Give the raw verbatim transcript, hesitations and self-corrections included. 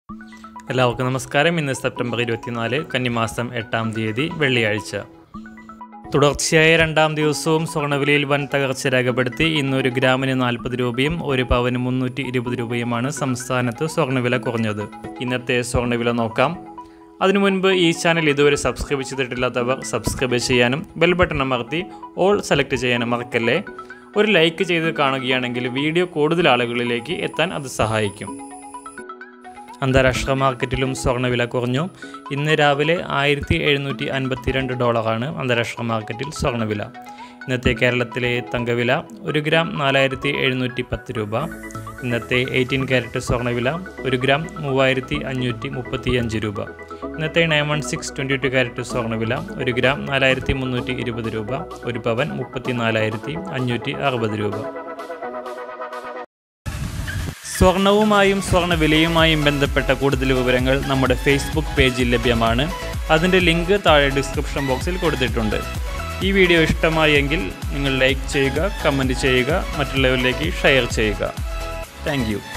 എല്ലാവർക്കും നമസ്കാരം. ഇന്ന് സെപ്റ്റംബർ ഇരുപത്തിനാല് കന്നിമാസം എട്ടാം തീയതി വെള്ളിയാഴ്ച. തുടർച്ചയായ രണ്ടാം ദിവസവും സ്വർണ്ണവിലയിൽ വൻ തകർച്ച രേഖപ്പെടുത്തി. ഇന്ന് ഒരു ഗ്രാമിന് നാൽപ്പത് രൂപയും ഒരു പവന് മുന്നൂറ്റി ഇരുപത് രൂപയുമാണ് സംസ്ഥാനത്ത് സ്വർണ്ണവില കുറഞ്ഞത്. ഇന്നത്തെ സ്വർണ്ണവില നോക്കാം. അതിനു മുൻപ് ഈ ചാനൽ ഇതുവരെ സബ്സ്ക്രൈബ് ചെയ്തിട്ടില്ലാത്തവർ സബ്സ്ക്രൈബ് ചെയ്യാനും ബെൽ ബട്ടൺ അമർത്തി ഓൾ സെലക്ട് ചെയ്യാനും മറക്കല്ലേ. ഒരു ലൈക്ക് ചെയ്ത് കാണുകയാണെങ്കിൽ വീഡിയോ കൂടുതൽ ആളുകളിലേക്ക് എത്താൻ അത് സഹായിക്കും. അന്താരാഷ്ട്ര മാർക്കറ്റിലും സ്വർണ്ണവില കുറഞ്ഞു. ഇന്ന് രാവിലെ ആയിരത്തി എഴുന്നൂറ്റി അൻപത്തി രണ്ട് ഡോളറാണ് അന്താരാഷ്ട്ര മാർക്കറ്റിൽ സ്വർണ്ണവില. ഇന്നത്തെ കേരളത്തിലെ തങ്കവില ഒരു ഗ്രാം നാലായിരത്തി എഴുന്നൂറ്റി പത്ത് രൂപ. ഇന്നത്തെ എയ്റ്റീൻ ക്യാരറ്റ് സ്വർണ്ണവില ഒരു ഗ്രാം മൂവായിരത്തി അഞ്ഞൂറ്റി മുപ്പത്തി അഞ്ച് രൂപ. ഇന്നത്തെ nine one six twenty two carat സ്വർണ്ണവില ഒരു ഗ്രാം നാലായിരത്തി മുന്നൂറ്റി ഇരുപത് രൂപ. ഒരു പവൻ മുപ്പത്തി നാലായിരത്തി അഞ്ഞൂറ്റി അറുപത് രൂപ. സ്വർണവുമായും സ്വർണ്ണവിലയുമായും ബന്ധപ്പെട്ട കൂടുതൽ വിവരങ്ങൾ നമ്മുടെ ഫേസ്ബുക്ക് പേജിൽ ലഭ്യമാണ്. അതിൻ്റെ ലിങ്ക് താഴെ ഡിസ്ക്രിപ്ഷൻ ബോക്സിൽ കൊടുത്തിട്ടുണ്ട്. ഈ വീഡിയോ ഇഷ്ടമായെങ്കിൽ നിങ്ങൾ ലൈക്ക് ചെയ്യുക, കമൻറ്റ് ചെയ്യുക, മറ്റുള്ളവരിലേക്ക് ഷെയർ ചെയ്യുക. Thank U.